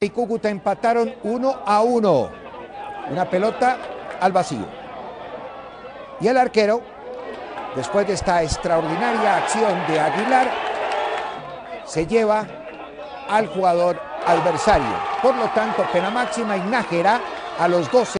y Cúcuta empataron 1-1. Una pelota al vacío. Y el arquero, después de esta extraordinaria acción de Aguilar, se lleva al jugador adversario. Por lo tanto, pena máxima y Nájera a los 12.